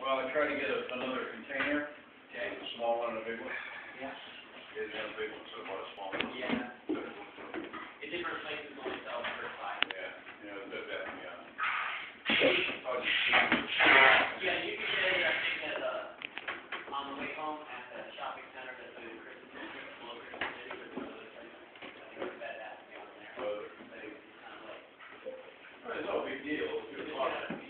Well, I tried to get another container, Okay. a small one and a big one. Yeah. Didn't have a big one, so I bought a small one. Yeah. In different places only sell the first size. Yeah, it's a bit better, yeah. Yeah, you can get it, I think, on the way home at the shopping center that's in Christmas, below Christmas City, or one of those places. I think it's Bed Bath & Beyond there. But it's kind of like. It's no big deal, it's good product.